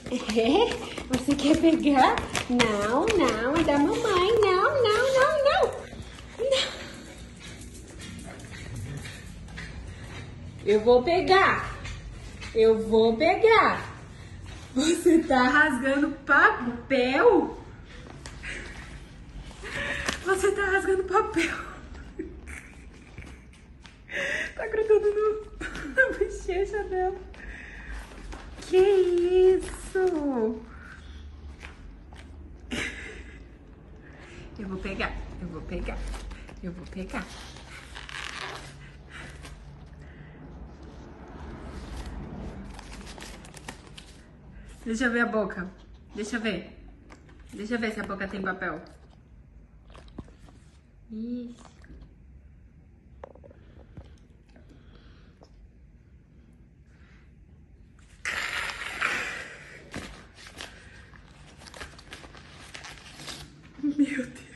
É? Você quer pegar? Não, não, é da mamãe. Não, não, não, não. Não. Eu vou pegar. Eu vou pegar. Você tá rasgando papel? Você tá rasgando papel. Tá grudando na bochecha dela. Que isso? Eu vou pegar, eu vou pegar, eu vou pegar. Deixa eu ver a boca. Deixa eu ver. Deixa eu ver se a boca tem papel. Isso. Meu Deus.